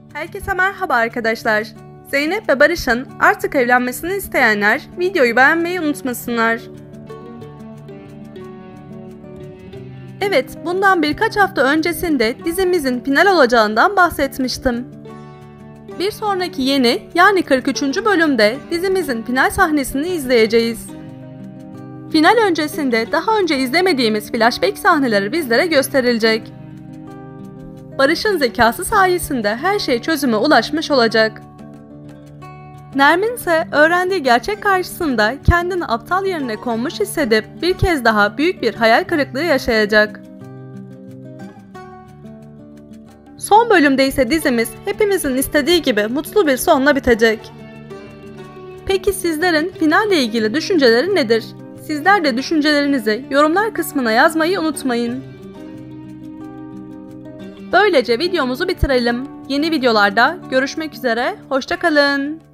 Herkese merhaba arkadaşlar. Zeynep ve Barış'ın artık evlenmesini isteyenler videoyu beğenmeyi unutmasınlar. Evet, bundan birkaç hafta öncesinde dizimizin final olacağından bahsetmiştim. Bir sonraki yeni yani 43. bölümde dizimizin final sahnesini izleyeceğiz. Final öncesinde daha önce izlemediğimiz flashback sahneleri bizlere gösterilecek. Barış'ın zekası sayesinde her şey çözüme ulaşmış olacak. Nermin ise öğrendiği gerçek karşısında kendini aptal yerine konmuş hissedip bir kez daha büyük bir hayal kırıklığı yaşayacak. Son bölümde ise dizimiz hepimizin istediği gibi mutlu bir sonla bitecek. Peki sizlerin finalle ilgili düşünceleri nedir? Sizler de düşüncelerinizi yorumlar kısmına yazmayı unutmayın. Böylece videomuzu bitirelim. Yeni videolarda görüşmek üzere, hoşça kalın.